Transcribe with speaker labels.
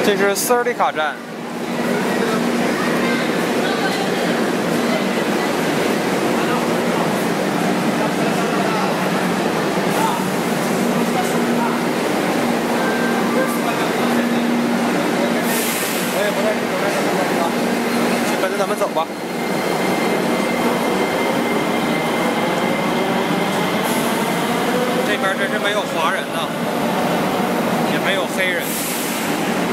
Speaker 1: 这是斯尔里卡站。跟着他们走吧。这边真是没有华人呐，也没有黑人。